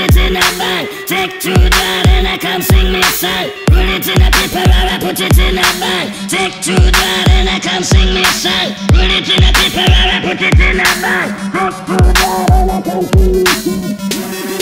it in a bag. Take 2 drop and I come sing me a song. Put it in a paper or I put it in a bag. Take 2 drop and I come sing me a song. Put it in a paper or I put it in a bag. Take 2 drop and I come sing me a song.